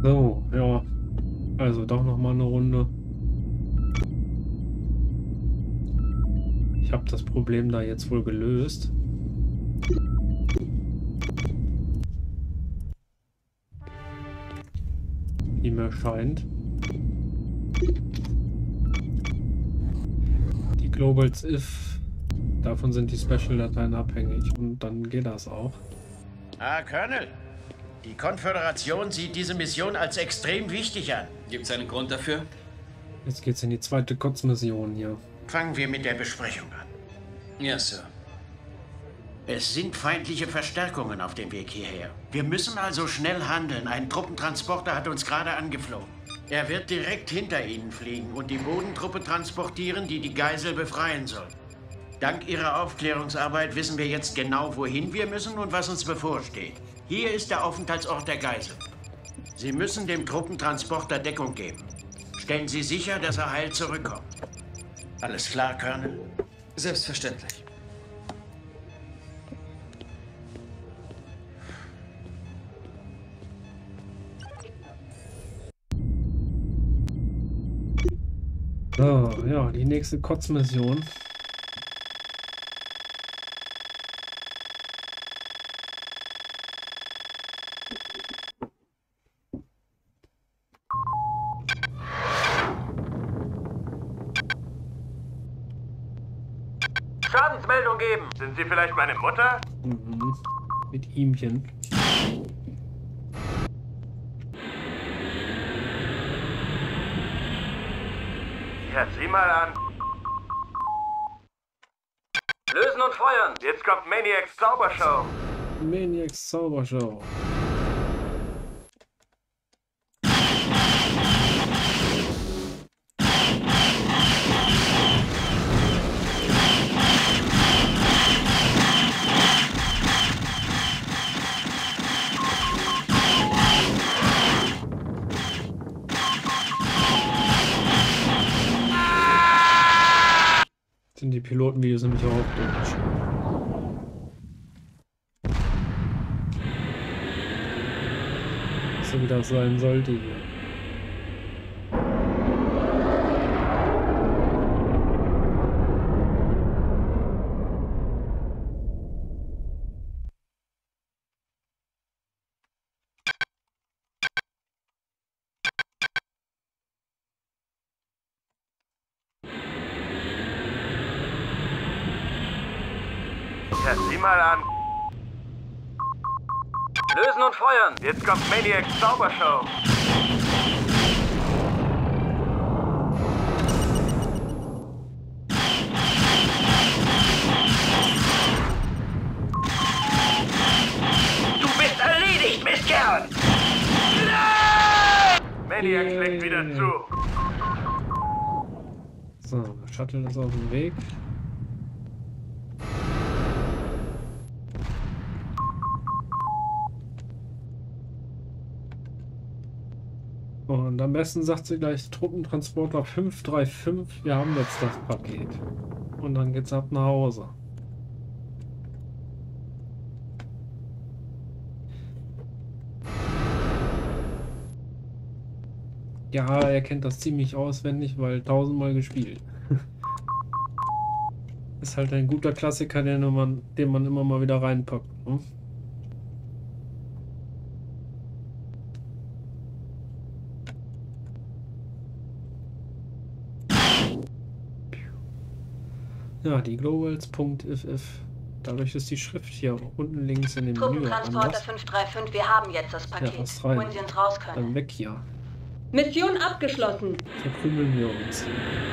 So, ja. Also doch noch mal eine Runde. Ich habe das Problem da jetzt wohl gelöst. Wie mir scheint. Die Globals if, davon sind die Special-Dateien abhängig und dann geht das auch. Colonel. Die Konföderation sieht diese Mission als extrem wichtig an. Gibt es einen Grund dafür? Jetzt geht's in die zweite Kotzmission hier. Fangen wir mit der Besprechung an. Ja, Sir. Es sind feindliche Verstärkungen auf dem Weg hierher. Wir müssen also schnell handeln. Ein Truppentransporter hat uns gerade angeflogen. Er wird direkt hinter Ihnen fliegen und die Bodentruppe transportieren, die die Geisel befreien soll. Dank Ihrer Aufklärungsarbeit wissen wir jetzt genau, wohin wir müssen und was uns bevorsteht. Hier ist der Aufenthaltsort der Geisel. Sie müssen dem Truppentransporter Deckung geben. Stellen Sie sicher, dass er heil zurückkommt. Alles klar, Colonel? Selbstverständlich. So, ja, die nächste Kotzmission. Schadensmeldung geben. Sind Sie vielleicht meine Mutter? Mhm. Mit ihmchen. Ja, sieh mal an. Lösen und feuern. Jetzt kommt Maniacs Zaubershow. Maniacs Zaubershow. Sind die Pilotenvideos nämlich auch auf Deutsch. So wie das sein sollte hier. Ja, sieh mal an. Lösen und feuern. Jetzt kommt Maniacs Zaubershow. Du bist erledigt, Mistkerl! Maniac schlägt wieder zu. So, der Shuttle ist auf dem Weg. Und am besten sagt sie gleich Truppentransporter 535, wir haben jetzt das Paket. Und dann geht's ab nach Hause. Ja, er kennt das ziemlich auswendig, weil 1000-mal gespielt. Ist halt ein guter Klassiker, den man immer mal wieder reinpackt. Ne? Ja, die Globals.ff. Dadurch ist die Schrift hier unten links in dem Menü Truppentransporter anders. 535, wir haben jetzt das Ja, Paket. was rein. Wohin Sie uns raus können. Dann weg hier. Mission abgeschlossen. Verkrümeln wir uns.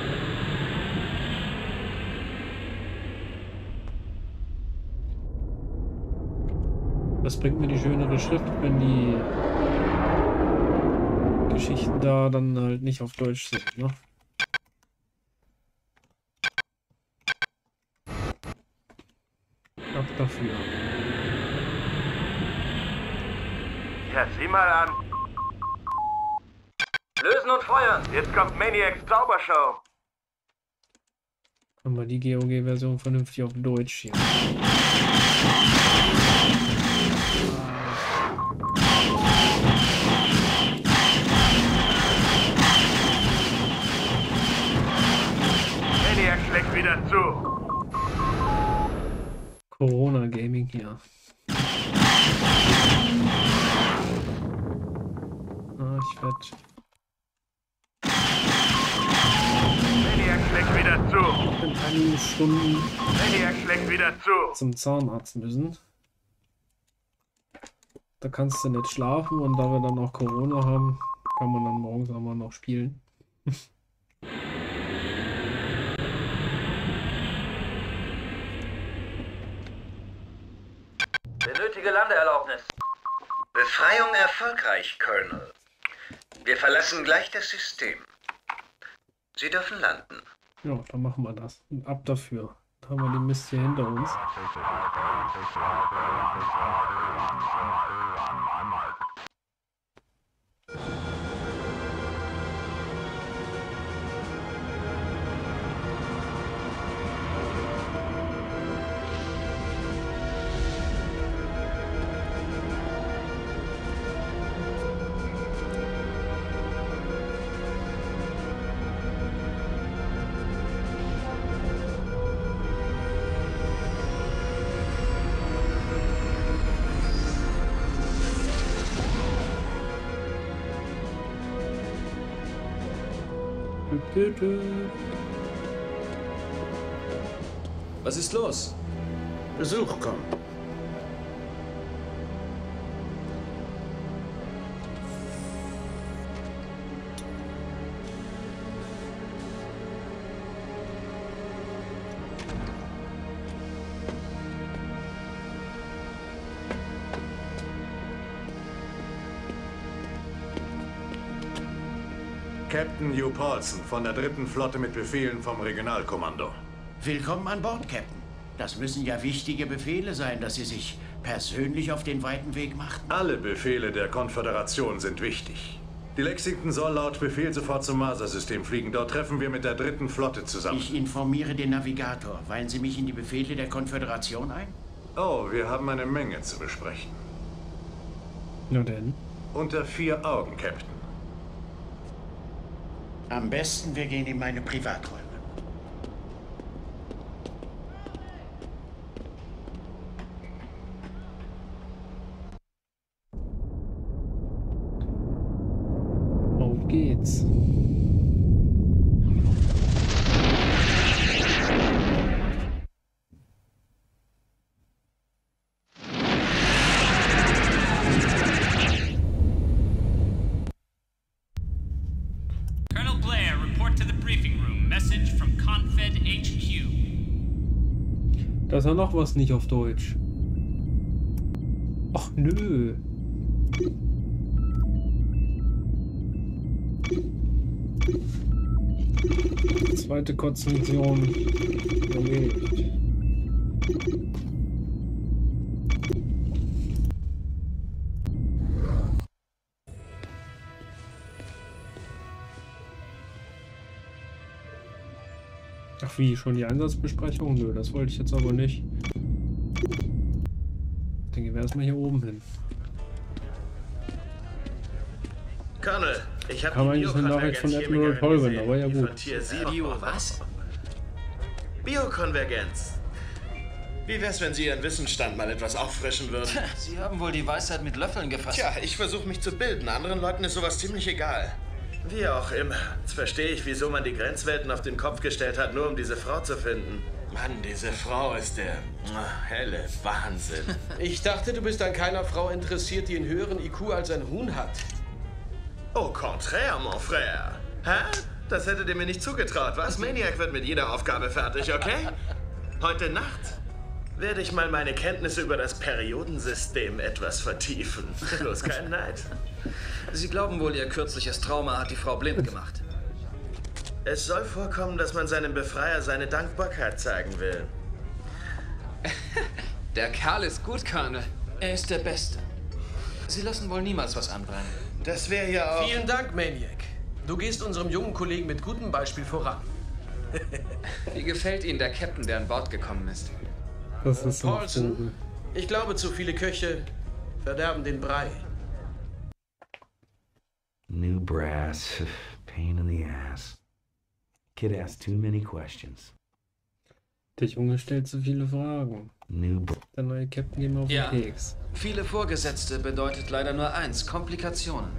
Das bringt mir die schönere Schrift, wenn die Geschichten da dann halt nicht auf Deutsch sind, ne? Ab dafür. Ja, sieh mal an. Lösen und feuern. Jetzt kommt Maniacs Zaubershow. Haben wir die GOG-Version vernünftig auf Deutsch hier. hier? Ich werde Maniac schlägt wieder zu. in einigen Stunden Maniac schlägt wieder zu. zum Zahnarzt müssen. Da kannst du nicht schlafen und da wir dann auch Corona haben, kann man dann morgens auch mal noch spielen. Benötige Landeerlaubnis. Befreiung erfolgreich, Colonel. Wir verlassen gleich das System. Sie dürfen landen. Ja, dann machen wir das. Und ab dafür. Da haben wir den Mist hier hinter uns. Was ist los? Besuch kommt. Captain Hugh Paulson von der 3. Flotte mit Befehlen vom Regionalkommando. Willkommen an Bord, Captain. Das müssen ja wichtige Befehle sein, dass Sie sich persönlich auf den weiten Weg machten. Alle Befehle der Konföderation sind wichtig. Die Lexington soll laut Befehl sofort zum Mars-System fliegen. Dort treffen wir mit der 3. Flotte zusammen. Ich informiere den Navigator. Weihen Sie mich in die Befehle der Konföderation ein? Oh, wir haben eine Menge zu besprechen. Na denn. Unter 4 Augen, Captain. Am besten, wir gehen in meine Privaträume. Auf geht's. Colonel Blair, report to the briefing room. Message from Confed HQ. Da ist ja noch was nicht auf Deutsch. Ach nö. Zweite Konzentration erledigt. Ach wie, schon die Einsatzbesprechung? Nö, das wollte ich jetzt aber nicht. Ich denke, wir erstmal hier oben hin. Colonel, ich habe Kam eigentlich eine Nachricht von Admiral Colvin, aber ja gut. Bio was? Biokonvergenz. Wie wär's, wenn Sie Ihren Wissensstand mal etwas auffrischen würden? Sie haben wohl die Weisheit mit Löffeln gefasst. Tja, ich versuche mich zu bilden. Anderen Leuten ist sowas ziemlich egal. Wie auch immer. Jetzt verstehe ich, wieso man die Grenzwelten auf den Kopf gestellt hat, nur um diese Frau zu finden. Mann, diese Frau ist der helle Wahnsinn. Ich dachte, du bist an keiner Frau interessiert, die einen höheren IQ als ein Huhn hat. Au contraire, mon frère. Hä? Das hättet ihr mir nicht zugetraut, was? Maniac wird mit jeder Aufgabe fertig, okay? Heute Nacht werde ich mal meine Kenntnisse über das Periodensystem etwas vertiefen. Bloß kein Neid. Sie glauben wohl, Ihr kürzliches Trauma hat die Frau blind gemacht. Es soll vorkommen, dass man seinem Befreier seine Dankbarkeit zeigen will. Der Kerl ist gut, Colonel. Er ist der Beste. Sie lassen wohl niemals was anbrennen. Das wäre ja auch... Vielen Dank, Maniac. Du gehst unserem jungen Kollegen mit gutem Beispiel voran. Wie gefällt Ihnen der Captain, der an Bord gekommen ist? Das ist ein Paulson, Vogel. ich glaube, zu viele Köche verderben den Brei. New brass. Pain in the ass. Kid asks too many questions. Der Junge stellt so viele Fragen. Der neue Captain geht mir auf den Keks. Viele Vorgesetzte bedeutet leider nur eins: Komplikationen.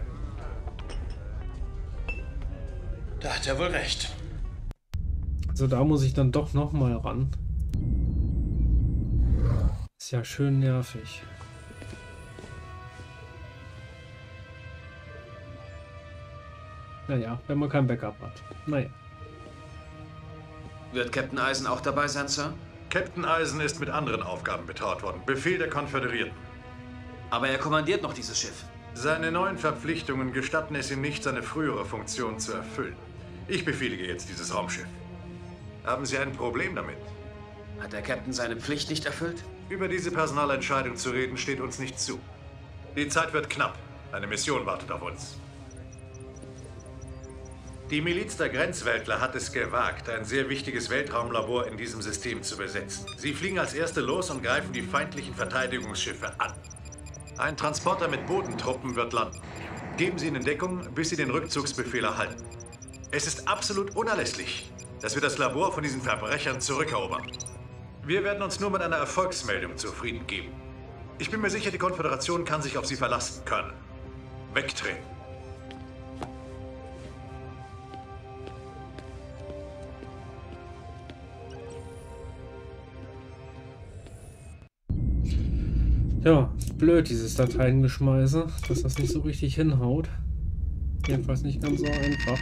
Da hat er wohl recht. Also da muss ich dann doch noch mal ran. Ist ja schön nervig. Naja, wenn man kein Backup hat. Naja. Wird Captain Eisen auch dabei sein, Sir? Captain Eisen ist mit anderen Aufgaben betraut worden. Befehl der Konföderierten. Aber er kommandiert noch dieses Schiff. Seine neuen Verpflichtungen gestatten es ihm nicht, seine frühere Funktion zu erfüllen. Ich befehlige jetzt dieses Raumschiff. Haben Sie ein Problem damit? Hat der Captain seine Pflicht nicht erfüllt? Über diese Personalentscheidung zu reden, steht uns nicht zu. Die Zeit wird knapp. Eine Mission wartet auf uns. Die Miliz der Grenzweltler hat es gewagt, ein sehr wichtiges Weltraumlabor in diesem System zu besetzen. Sie fliegen als Erste los und greifen die feindlichen Verteidigungsschiffe an. Ein Transporter mit Bodentruppen wird landen. Geben Sie ihnen Deckung, bis Sie den Rückzugsbefehl erhalten. Es ist absolut unerlässlich, dass wir das Labor von diesen Verbrechern zurückerobern. Wir werden uns nur mit einer Erfolgsmeldung zufrieden geben. Ich bin mir sicher, die Konföderation kann sich auf Sie verlassen können. Wegtreten. Ja, blöd dieses Dateiengeschmeiße, dass das nicht so richtig hinhaut. Jedenfalls nicht ganz so einfach.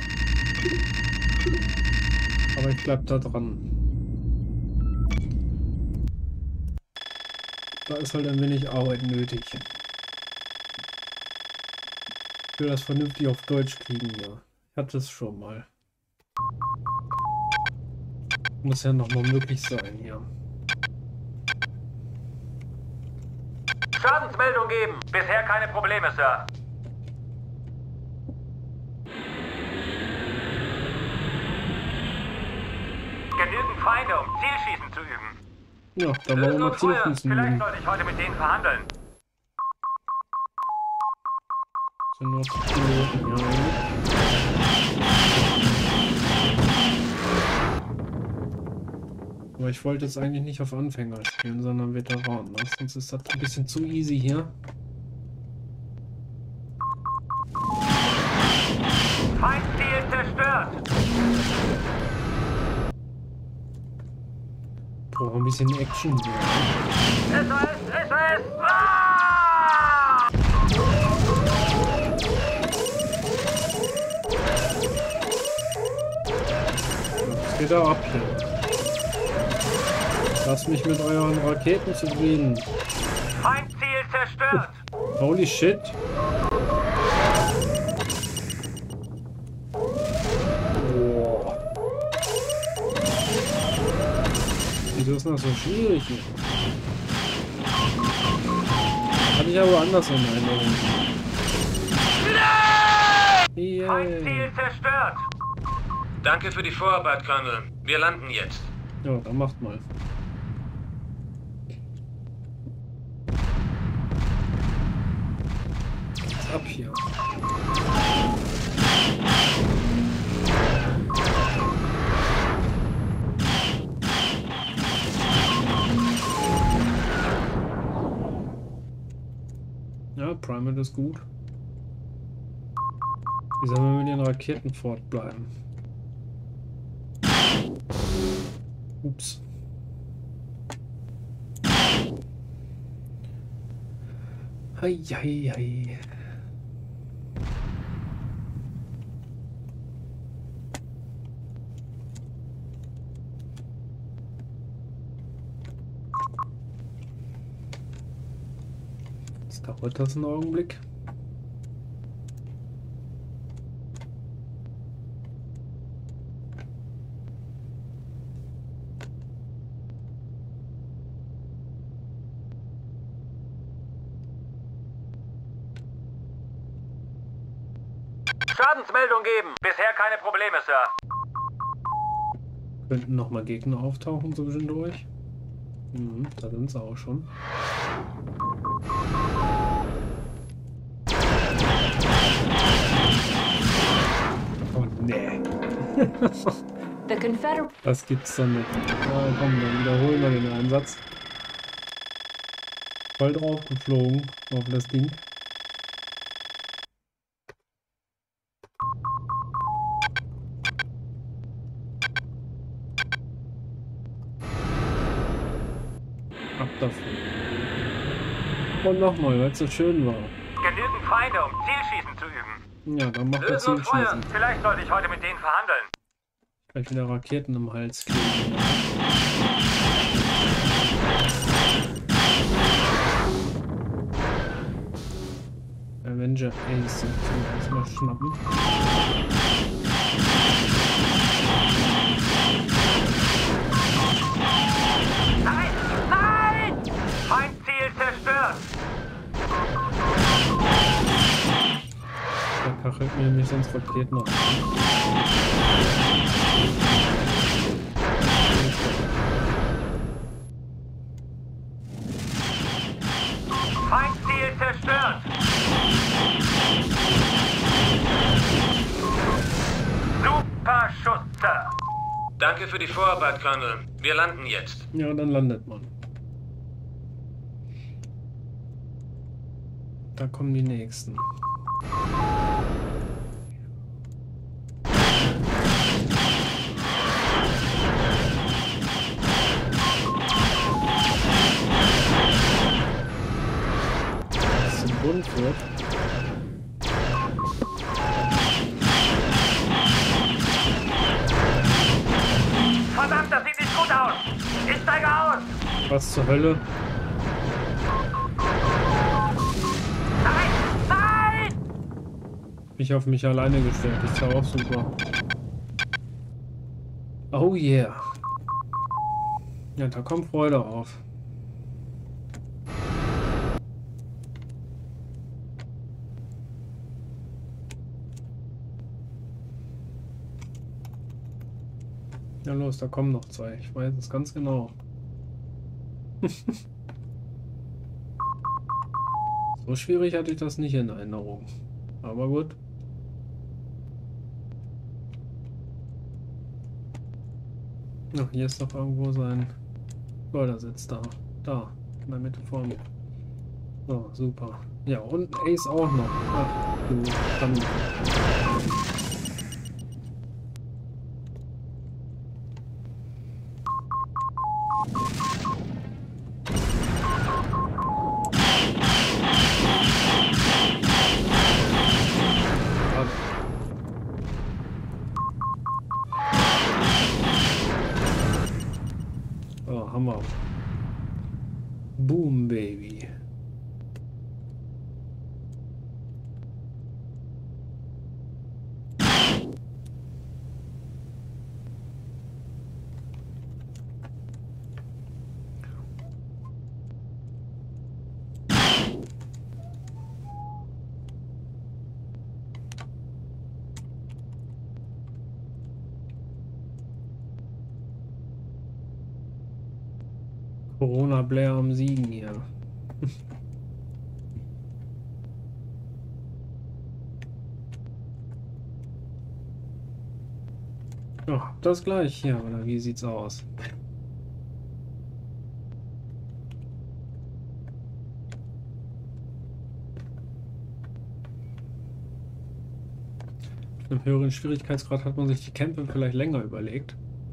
Aber ich bleib da dran. Da ist halt ein wenig Arbeit nötig. Ich will das vernünftig auf Deutsch kriegen, ja. Ich hatte es schon mal. Muss ja nochmal möglich sein hier. Schadensmeldung geben. Bisher keine Probleme, Sir. Genügend Feinde, um Zielschießen zu üben. Ja, da wollen wir mal Zielschießen üben. Vielleicht sollte ich heute mit denen verhandeln. Sind nur Piloten, ja. Aber ich wollte jetzt eigentlich nicht auf Anfänger spielen, sondern Veteranen. Sonst ist das ein bisschen zu easy hier. Feindziel zerstört. Brauche ein bisschen Action hier. SOS! Ah! Was geht da ab hier? Lasst mich mit euren Raketen zufrieden. Feindziel zerstört. Holy shit. Boah. Wieso ist das so schwierig hier? Hatte ich aber anders in Erinnerung. Yeah. Feindziel zerstört. Danke für die Vorarbeit, Colonel. Wir landen jetzt. Ja, dann macht mal. Was ab hier? Ja, Primal ist gut. Wie sollen wir mit den Raketen fortbleiben? Ups. Hei, hei, hei. Jetzt dauert das einen Augenblick. Schadensmeldung geben. Bisher keine Probleme, Sir. Könnten nochmal Gegner auftauchen zwischendurch. Da sind sie auch schon. Oh nee. The Das gibt's doch nicht. Ja, komm, dann wiederholen wir den Einsatz. Voll drauf geflogen auf das Ding. Ab dafür. Und nochmal, weil es so schön war. Genügend Feinde, um Zielschießen zu üben. Ja, dann macht das Lösen und feuern. Zielschießen. Vielleicht sollte ich heute mit denen verhandeln. Gleich wieder Raketen im Hals kriegen. Avenger Ace zum erstmal schnappen. Nein! Nein! Feindziel zerstört! Der kachelt mir nämlich sonst Raketen noch. Feindziel zerstört! Super Schuss, Sir! Danke für die Vorarbeit, Colonel. Wir landen jetzt. Ja, dann landet man. Da kommen die nächsten. Das ist ein Bund wird. Verdammt, das sieht nicht gut aus! Ich steige aus! Was zur Hölle? Nein! Nein! Mich auf mich alleine gestellt. Das ist ja auch super. Oh yeah. Ja, da kommt Freude auf. Ja los, da kommen noch zwei. Ich weiß es ganz genau. So schwierig hatte ich das nicht in Erinnerung. Aber gut. Ach, hier ist doch irgendwo sein Schleudersitz da. Da, in der Mitte vor mir. So, super. Ja, und Ace auch noch. Ach, du Schande. Oh, Hammer. Boom, Baby. Corona Blair am Siegen hier. Ja, das gleich hier, oder wie sieht's aus? Mit einem höheren Schwierigkeitsgrad hat man sich die Kämpfe vielleicht länger überlegt.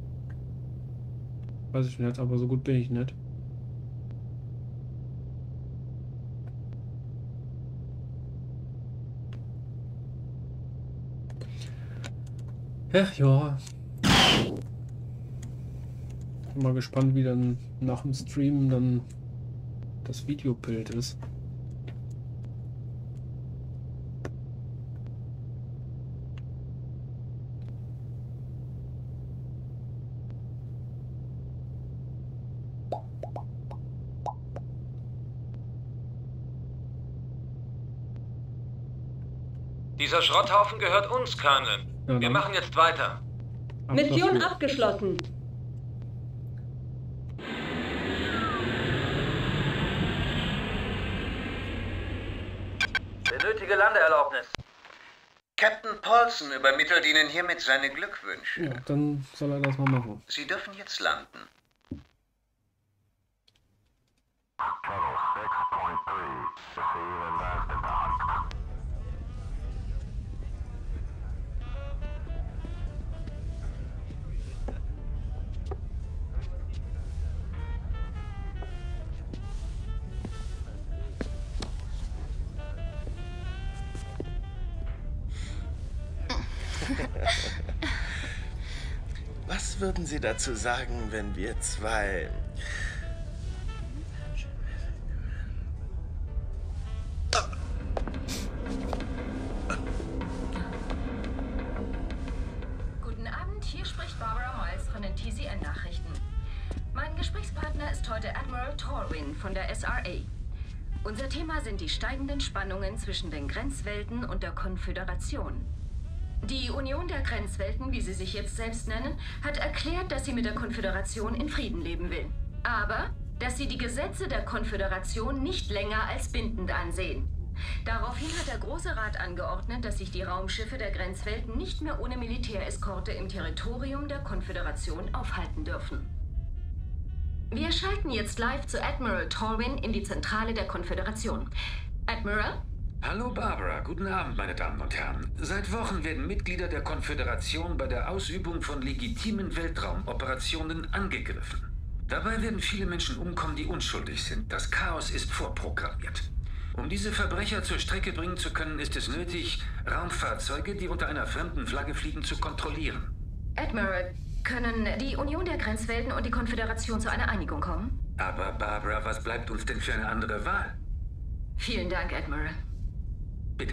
Weiß ich nicht, aber so gut bin ich nicht. Ach ja. Bin mal gespannt, wie dann nach dem Stream dann das Videobild ist. Dieser Schrotthaufen gehört uns, Colonel. Ja, wir machen jetzt weiter. Mission abgeschlossen. Benötige Landeerlaubnis. Captain Paulson übermittelt Ihnen hiermit seine Glückwünsche. Ja, dann soll er das mal machen. Sie dürfen jetzt landen. Was würden Sie dazu sagen, wenn wir zwei... Guten Abend, hier spricht Barbara Miles von den TCN-Nachrichten. Mein Gesprächspartner ist heute Admiral Torwin von der SRA. Unser Thema sind die steigenden Spannungen zwischen den Grenzwelten und der Konföderation. Die Union der Grenzwelten, wie sie sich jetzt selbst nennen, hat erklärt, dass sie mit der Konföderation in Frieden leben will. Aber, dass sie die Gesetze der Konföderation nicht länger als bindend ansehen. Daraufhin hat der Große Rat angeordnet, dass sich die Raumschiffe der Grenzwelten nicht mehr ohne Militäreskorte im Territorium der Konföderation aufhalten dürfen. Wir schalten jetzt live zu Admiral Torwin in die Zentrale der Konföderation. Admiral? Hallo Barbara, guten Abend, meine Damen und Herren. Seit Wochen werden Mitglieder der Konföderation bei der Ausübung von legitimen Weltraumoperationen angegriffen. Dabei werden viele Menschen umkommen, die unschuldig sind. Das Chaos ist vorprogrammiert. Um diese Verbrecher zur Strecke bringen zu können, ist es nötig, Raumfahrzeuge, die unter einer fremden Flagge fliegen, zu kontrollieren. Admiral, können die Union der Grenzwelten und die Konföderation zu einer Einigung kommen? Aber Barbara, was bleibt uns denn für eine andere Wahl? Vielen Dank, Admiral. Bitte.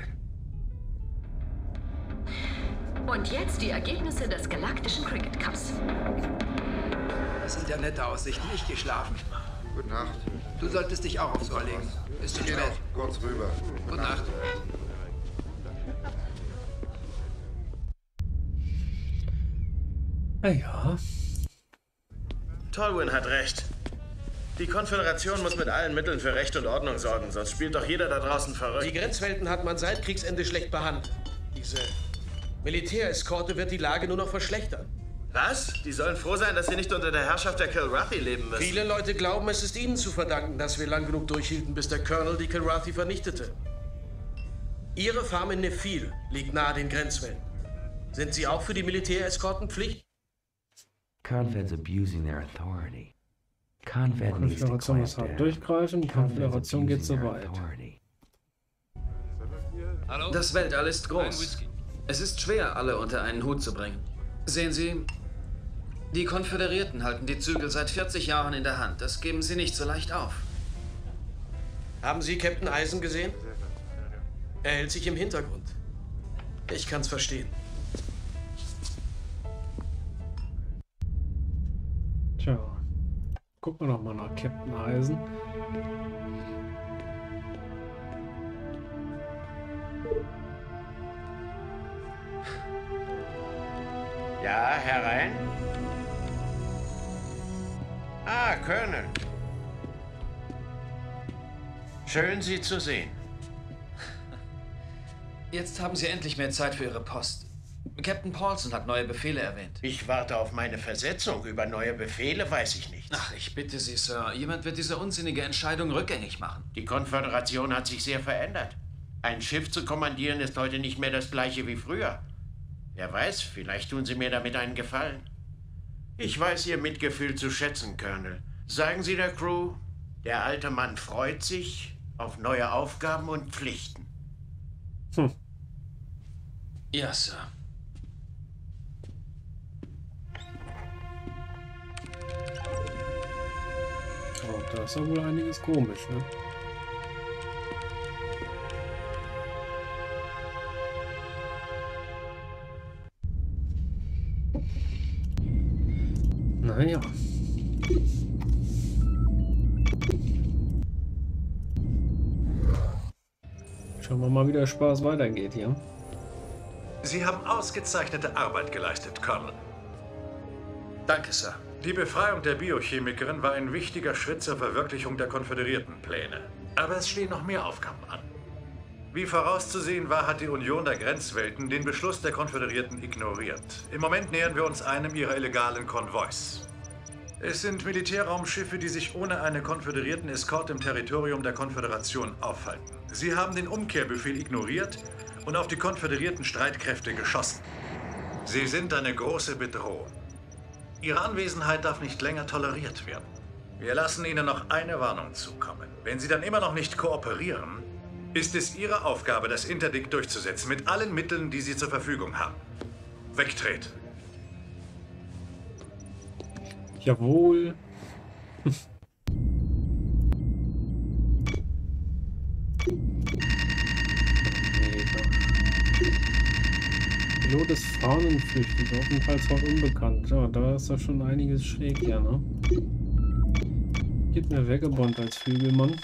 Und jetzt die Ergebnisse des Galaktischen Cricket Cups. Das sind ja nette Aussichten. Nicht geschlafen. Gute Nacht. Du solltest dich auch aufs Ohr legen. Ist schon Geh spät. noch kurz rüber. Gute Nacht. Ja. Torwin hat recht. Die Konföderation muss mit allen Mitteln für Recht und Ordnung sorgen, sonst spielt doch jeder da draußen verrückt. Die Grenzwelten hat man seit Kriegsende schlecht behandelt. Diese Militäreskorte wird die Lage nur noch verschlechtern. Was? Die sollen froh sein, dass sie nicht unter der Herrschaft der Kilrathi leben müssen. Viele Leute glauben, es ist ihnen zu verdanken, dass wir lang genug durchhielten, bis der Colonel die Kilrathi vernichtete. Ihre Farm in Nephil liegt nahe den Grenzwelten. Sind Sie auch für die Militäreskortenpflicht? Confed's abusing their authority. Confed needs to Konföderation muss clamp hart down. durchgreifen, die Konföderation geht so weit. Das Weltall ist groß. Es ist schwer, alle unter einen Hut zu bringen. Sehen Sie, die Konföderierten halten die Zügel seit 40 Jahren in der Hand. Das geben sie nicht so leicht auf. Haben Sie Captain Eisen gesehen? Er hält sich im Hintergrund. Ich kann's verstehen. Tja, gucken wir doch mal nach Captain Eisen. Ja, herein. Ah, Colonel. Schön, Sie zu sehen. Jetzt haben Sie endlich mehr Zeit für Ihre Post. Captain Paulson hat neue Befehle erwähnt. Ich warte auf meine Versetzung. Über neue Befehle weiß ich nichts. Ach, ich bitte Sie, Sir. Jemand wird diese unsinnige Entscheidung rückgängig machen. Die Konföderation hat sich sehr verändert. Ein Schiff zu kommandieren ist heute nicht mehr das gleiche wie früher. Wer weiß, vielleicht tun Sie mir damit einen Gefallen. Ich weiß Ihr Mitgefühl zu schätzen, Colonel. Sagen Sie der Crew, der alte Mann freut sich auf neue Aufgaben und Pflichten. Ja, Sir. Oh, da ist ja wohl einiges komisch, ne? Naja. Schauen wir mal, wie der Spaß weitergeht hier. Sie haben ausgezeichnete Arbeit geleistet, Colonel. Danke, Sir. Die Befreiung der Biochemikerin war ein wichtiger Schritt zur Verwirklichung der konföderierten Pläne. Aber es stehen noch mehr Aufgaben an. Wie vorauszusehen war, hat die Union der Grenzwelten den Beschluss der Konföderierten ignoriert. Im Moment nähern wir uns einem ihrer illegalen Konvois. Es sind Militärraumschiffe, die sich ohne eine konföderierten Escort im Territorium der Konföderation aufhalten. Sie haben den Umkehrbefehl ignoriert und auf die konföderierten Streitkräfte geschossen. Sie sind eine große Bedrohung. Ihre Anwesenheit darf nicht länger toleriert werden. Wir lassen Ihnen noch eine Warnung zukommen. Wenn Sie dann immer noch nicht kooperieren, ist es Ihre Aufgabe, das Interdikt durchzusetzen, mit allen Mitteln, die Sie zur Verfügung haben. Wegtreten. Jawohl. Pilot ist fahnenflüchtig, Aufenthaltsort unbekannt. Ja, da ist ja schon einiges schräg hier, ne? Gib mir Vagabond als Flügelmann.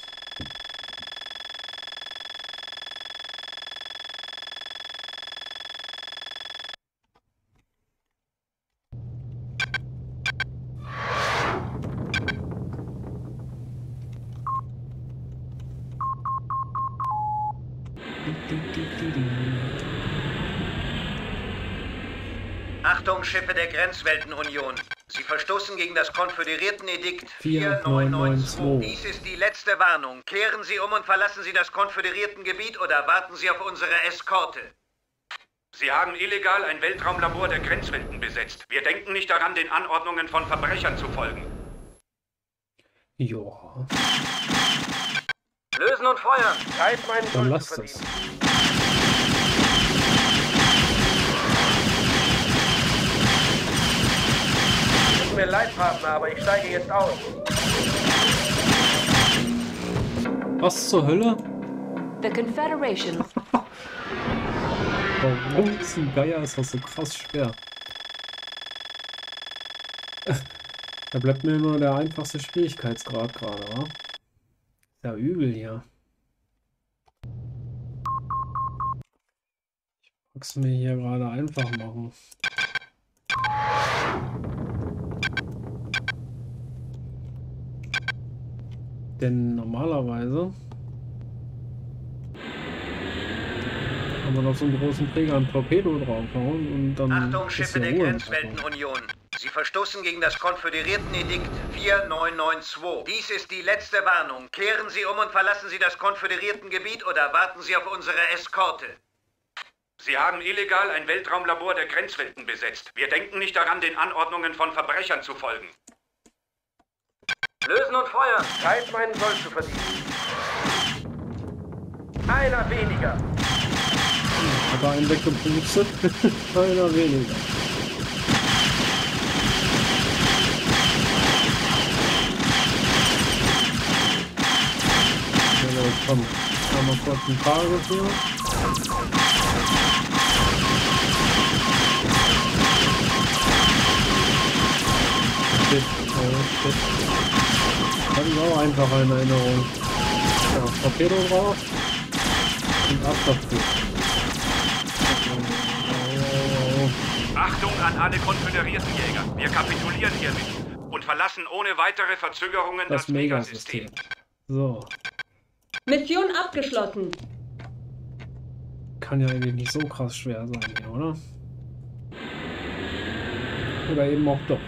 Achtung, Schiffe der Grenzweltenunion. Sie verstoßen gegen das Konföderierten-Edikt 4992. Dies ist die letzte Warnung. Kehren Sie um und verlassen Sie das Konföderierten-Gebiet oder warten Sie auf unsere Eskorte. Sie haben illegal ein Weltraumlabor der Grenzwelten besetzt. Wir denken nicht daran, den Anordnungen von Verbrechern zu folgen. Ja. Lösen und feuern. Zeit, meinen Dann Sold lass zu das. verdienen. Tut mir leid, Partner, aber ich steige jetzt aus. Was zur Hölle? The Confederation. Warum zum Geier ist das so krass schwer? Da bleibt mir nur der einfachste Schwierigkeitsgrad gerade, wa? Ist ja übel hier. Ich mag's mir hier gerade einfach machen. Denn normalerweise kann man auf so einen großen Träger ein Torpedo draufhauen und dann Achtung, ist Schiffe die der Ruhe. Grenzweltenunion. Sie verstoßen gegen das Konföderierten-Edikt 4992. Dies ist die letzte Warnung. Kehren Sie um und verlassen Sie das Konföderierten-Gebiet oder warten Sie auf unsere Eskorte. Sie haben illegal ein Weltraumlabor der Grenzwelten besetzt. Wir denken nicht daran, den Anordnungen von Verbrechern zu folgen. Lösen und feuern. Zeit, meinen Sold zu verdienen. Einer weniger. Hat er einen weggepustet? Einer weniger. Ja, komm. Mal kurz ein paar hier. Shit, oh shit. Das ist auch einfach in Erinnerung. Ja, Torpedo drauf und ab dafür. Achtung an alle konföderierten Jäger. Wir kapitulieren hiermit und verlassen ohne weitere Verzögerungen das Megasystem. So. Mission abgeschlossen. Kann ja eigentlich nicht so krass schwer sein hier, oder? Oder eben auch doch.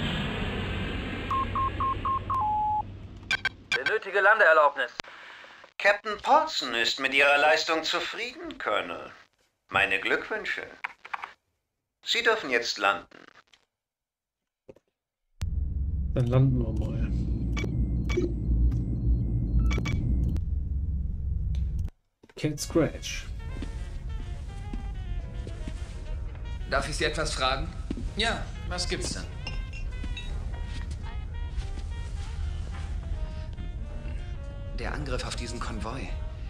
Benötige Landeerlaubnis. Captain Paulson ist mit Ihrer Leistung zufrieden, Colonel. Meine Glückwünsche. Sie dürfen jetzt landen. Dann landen wir mal. Cat Scratch. Darf ich Sie etwas fragen? Ja, was gibt's denn? Der Angriff auf diesen Konvoi.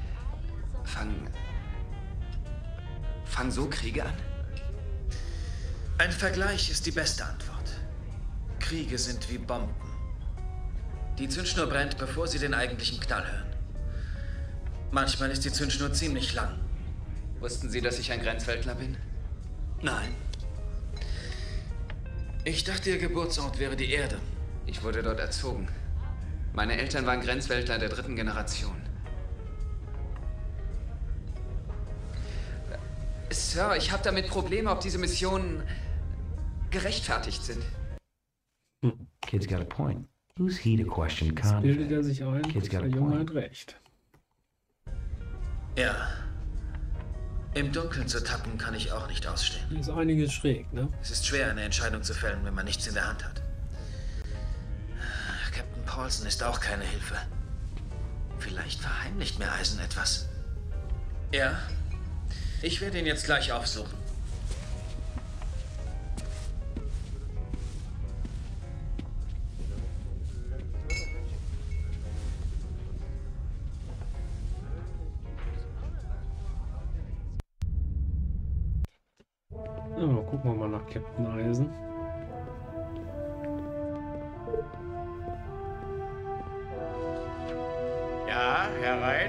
Fangen so Kriege an? Ein Vergleich ist die beste Antwort. Kriege sind wie Bomben. Die Zündschnur brennt, bevor sie den eigentlichen Knall hören. Manchmal ist die Zündschnur ziemlich lang. Wussten Sie, dass ich ein Grenzweltler bin? Nein. Ich dachte, Ihr Geburtsort wäre die Erde. Ich wurde dort erzogen. Meine Eltern waren Grenzweltler der 3. Generation. Sir, ich habe damit Probleme, ob diese Missionen gerechtfertigt sind. Kid's got a point. Who's he to question Jetzt bildet Confed? er sich ein, Kid's got der a Junge point. hat recht. Ja. Im Dunkeln zu tappen kann ich auch nicht ausstehen. Hier ist einiges schräg, ne? Es ist schwer, eine Entscheidung zu fällen, wenn man nichts in der Hand hat. Captain Paulson ist auch keine Hilfe. Vielleicht verheimlicht mir Eisen etwas. Ja, ich werde ihn jetzt gleich aufsuchen. Ja, gucken wir mal nach Captain Eisen. Ja, herein.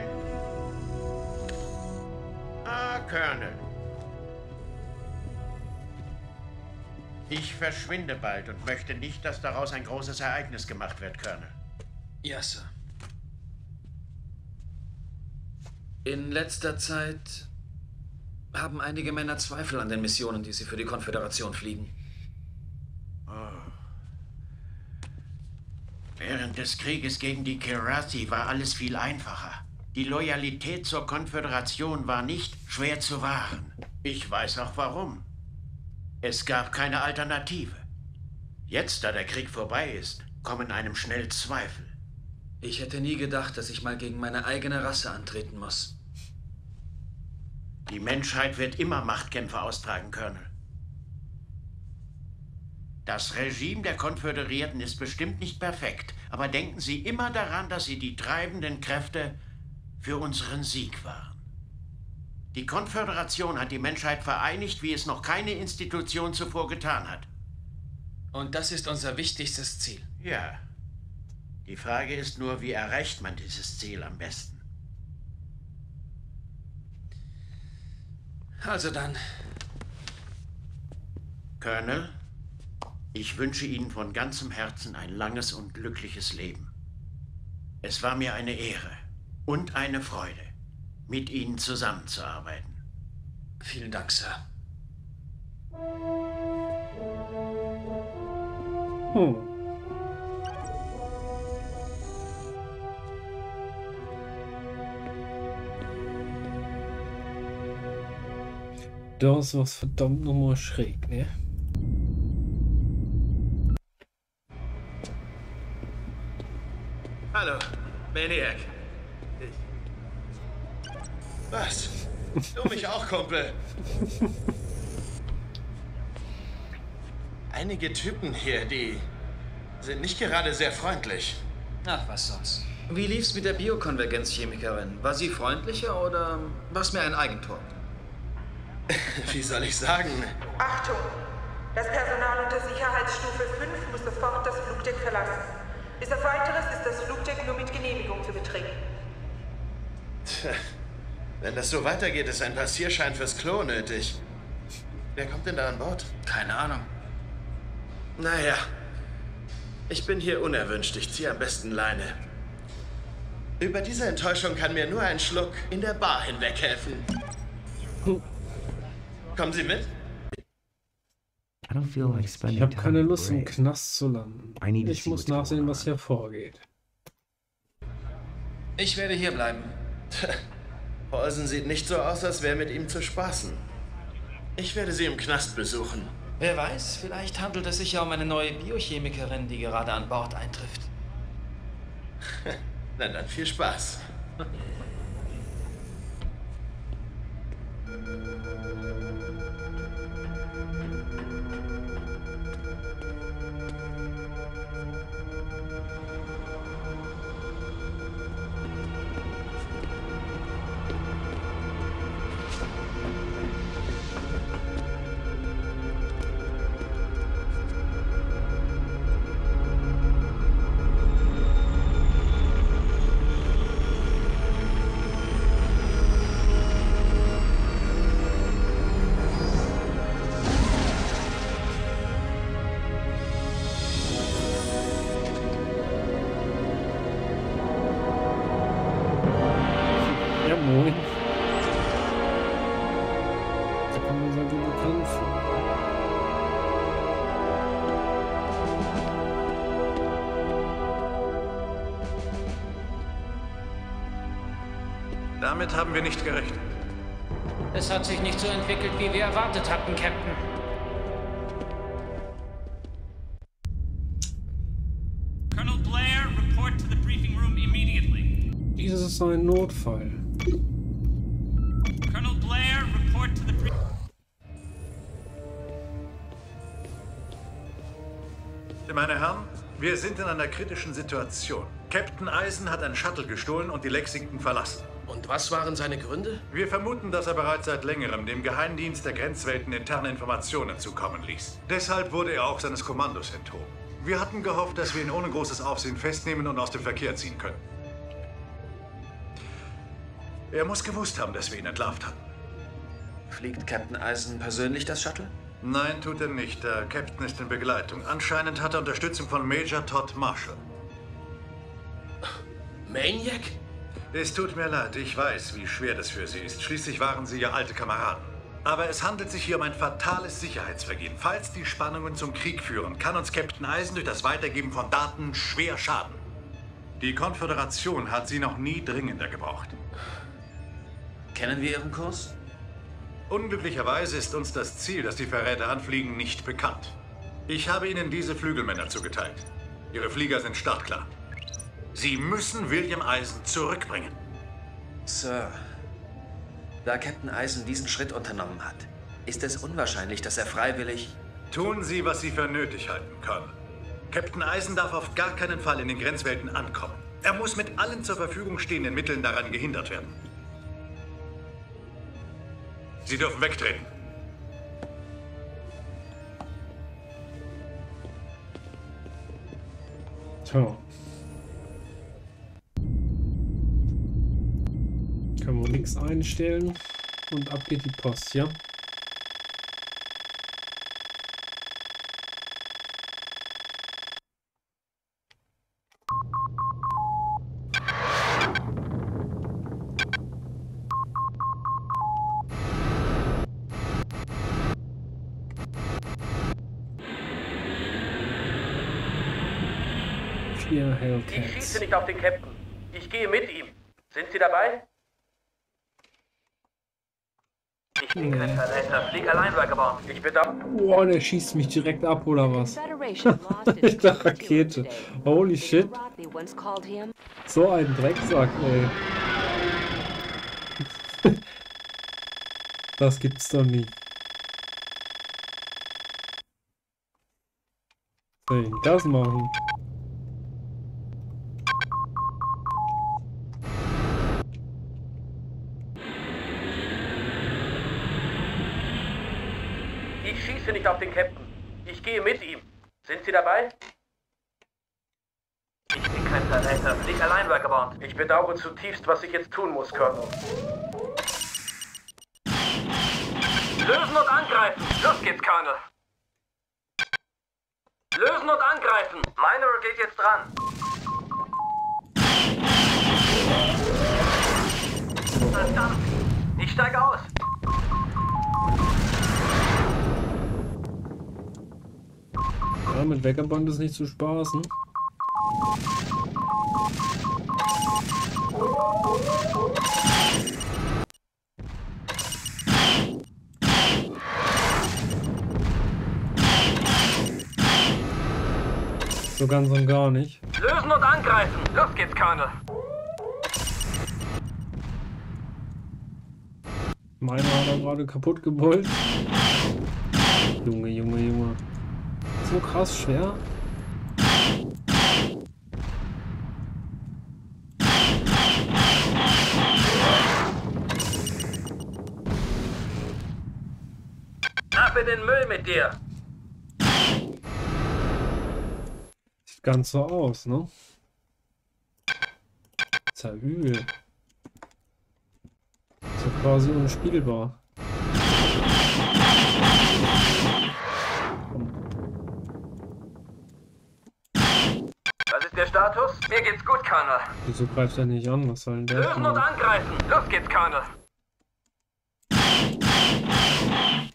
Ah, Colonel. Ich verschwinde bald und möchte nicht, dass daraus ein großes Ereignis gemacht wird, Colonel. Ja, Sir. In letzter Zeit haben einige Männer Zweifel an den Missionen, die sie für die Konföderation fliegen. Oh. Während des Krieges gegen die Kirathi war alles viel einfacher. Die Loyalität zur Konföderation war nicht schwer zu wahren. Ich weiß auch warum. Es gab keine Alternative. Jetzt, da der Krieg vorbei ist, kommen einem schnell Zweifel. Ich hätte nie gedacht, dass ich mal gegen meine eigene Rasse antreten muss. Die Menschheit wird immer Machtkämpfe austragen, Colonel. Das Regime der Konföderierten ist bestimmt nicht perfekt, aber denken Sie immer daran, dass sie die treibenden Kräfte für unseren Sieg waren. Die Konföderation hat die Menschheit vereinigt, wie es noch keine Institution zuvor getan hat. Und das ist unser wichtigstes Ziel. Ja. Die Frage ist nur, wie erreicht man dieses Ziel am besten? Also dann. Colonel, ich wünsche Ihnen von ganzem Herzen ein langes und glückliches Leben. Es war mir eine Ehre und eine Freude, mit Ihnen zusammenzuarbeiten. Vielen Dank, Sir. Das war's verdammt nochmal schräg, ne? Hallo, Maniac. Was? Du mich auch, Kumpel. Einige Typen hier, die sind nicht gerade sehr freundlich. Ach, was soll's. Wie lief's mit der Biokonvergenzchemikerin? War sie freundlicher oder war's mir ein Eigentor? Wie soll ich sagen? Achtung! Das Personal unter Sicherheitsstufe 5 muss sofort das Flugdeck verlassen. Bis auf Weiteres ist das Flugdeck nur mit Genehmigung zu betreten. Tja, wenn das so weitergeht, ist ein Passierschein fürs Klo nötig. Wer kommt denn da an Bord? Keine Ahnung. Naja, ich bin hier unerwünscht. Ich ziehe am besten Leine. Über diese Enttäuschung kann mir nur ein Schluck in der Bar hinweg helfen. Kommen Sie mit? Ich habe keine Lust, im Knast zu landen. Ich muss nachsehen, was hier vorgeht. Ich werde hier bleiben. Paulson sieht nicht so aus, als wäre mit ihm zu spaßen. Ich werde Sie im Knast besuchen. Wer weiß, vielleicht handelt es sich ja um eine neue Biochemikerin, die gerade an Bord eintrifft. Na dann, viel Spaß. kann man sehr gut bekämpfen. Damit haben wir nicht gerechnet. Es hat sich nicht so entwickelt, wie wir erwartet hatten, Captain. Colonel Blair, report to the briefing room immediately. Dies ist ein Notfall. Colonel Blair, report to the briefing room. Meine Herren, wir sind in einer kritischen Situation. Captain Eisen hat ein Shuttle gestohlen und die Lexington verlassen. Und was waren seine Gründe? Wir vermuten, dass er bereits seit längerem dem Geheimdienst der Grenzwelten interne Informationen zukommen ließ. Deshalb wurde er auch seines Kommandos enthoben. Wir hatten gehofft, dass wir ihn ohne großes Aufsehen festnehmen und aus dem Verkehr ziehen können. Er muss gewusst haben, dass wir ihn entlarvt hatten. Fliegt Captain Eisen persönlich das Shuttle? Nein, tut er nicht. Der Captain ist in Begleitung. Anscheinend hat er Unterstützung von Major Todd Marshall. Maniac? Es tut mir leid, ich weiß, wie schwer das für Sie ist. Schließlich waren Sie ja alte Kameraden. Aber es handelt sich hier um ein fatales Sicherheitsvergehen. Falls die Spannungen zum Krieg führen, kann uns Captain Eisen durch das Weitergeben von Daten schwer schaden. Die Konföderation hat Sie noch nie dringender gebraucht. Kennen wir Ihren Kurs? Unglücklicherweise ist uns das Ziel, das die Verräter anfliegen, nicht bekannt. Ich habe Ihnen diese Flügelmänner zugeteilt. Ihre Flieger sind startklar. Sie müssen William Eisen zurückbringen. Sir, da Captain Eisen diesen Schritt unternommen hat, ist es unwahrscheinlich, dass er freiwillig... Tun Sie, was Sie für nötig halten, Colonel. Captain Eisen darf auf gar keinen Fall in den Grenzwelten ankommen. Er muss mit allen zur Verfügung stehenden Mitteln daran gehindert werden. Sie dürfen wegtreten. Tja. Können wir nichts einstellen und ab geht die Post, ja? Ich schieße nicht auf den Captain. Ich gehe mit ihm. Sind Sie dabei? Ich bin kein Verräter. Flieg allein, Vagabond. Ich bedanke... Boah, der schießt mich direkt ab, oder was? Ich dachte Rakete. Holy shit. So ein Drecksack, ey. Das gibt's doch nie. Soll ich das machen? Ich schieße nicht auf den Captain. Ich gehe mit ihm. Sind Sie dabei? Ich bin kein Verräter. Flieg allein, Vagabond. Ich bedauere zutiefst, was ich jetzt tun muss, Colonel. Lösen und angreifen! Los geht's, Colonel! Lösen und angreifen! Minor geht jetzt dran! Verdammt! Ich steige aus! Ja, mit Vagabond ist nicht zu spaßen. So ganz und gar nicht. Lösen und angreifen! Los geht's, Colonel! Meiner hat er gerade kaputt gebolzt. Junge, Junge, Junge. So krass schwer. Ab in den Müll mit dir! Sieht ganz so aus, ne? Ist ja übel. Ist ja quasi unspielbar. Was ist der Status? Mir geht's gut, Colonel. Wieso greift er nicht an? Was soll denn der? Lösen und angreifen! Los geht's, Colonel!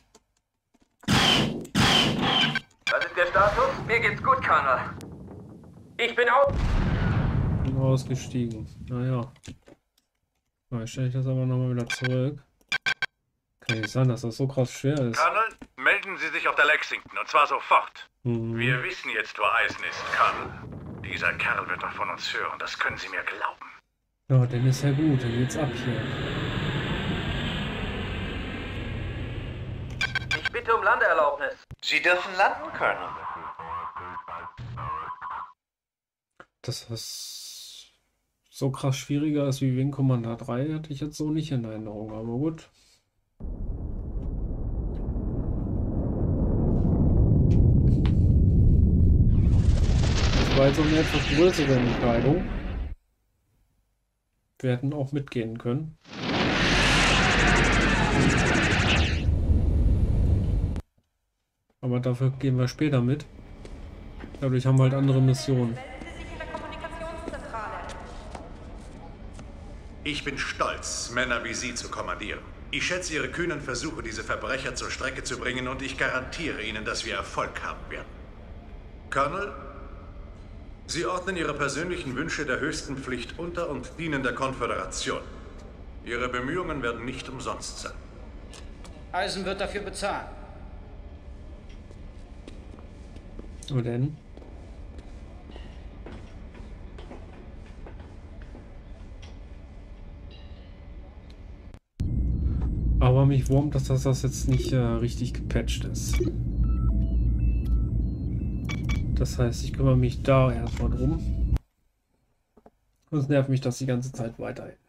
der Status? Mir geht's gut, Colonel. Ich bin auch... Bin ausgestiegen. Naja. Dann stelle ich das aber nochmal wieder zurück. Kann nicht sein, dass das so krass schwer ist. Colonel, melden Sie sich auf der Lexington, und zwar sofort. Mhm. Wir wissen jetzt, wo Eisen ist, Colonel. Dieser Kerl wird doch von uns hören, das können Sie mir glauben. Ja, dann ist ja gut, dann geht's ab hier. Ich bitte um Landeerlaubnis. Sie dürfen landen, Colonel. Dass das so krass schwieriger ist wie Wing Commander 3, hatte ich jetzt so nicht in Erinnerung, aber gut. Das war jetzt so eine etwas größere Entscheidung. Wir hätten auch mitgehen können. Aber dafür gehen wir später mit. Dadurch haben wir halt andere Missionen. Ich bin stolz, Männer wie Sie zu kommandieren. Ich schätze Ihre kühnen Versuche, diese Verbrecher zur Strecke zu bringen, und ich garantiere Ihnen, dass wir Erfolg haben werden. Colonel, Sie ordnen Ihre persönlichen Wünsche der höchsten Pflicht unter und dienen der Konföderation. Ihre Bemühungen werden nicht umsonst sein. Eisen wird dafür bezahlen. Und denn? Aber mich wurmt, dass das jetzt nicht richtig gepatcht ist. Das heißt, ich kümmere mich da erstmal drum. Und es nervt mich das die ganze Zeit weiterhin.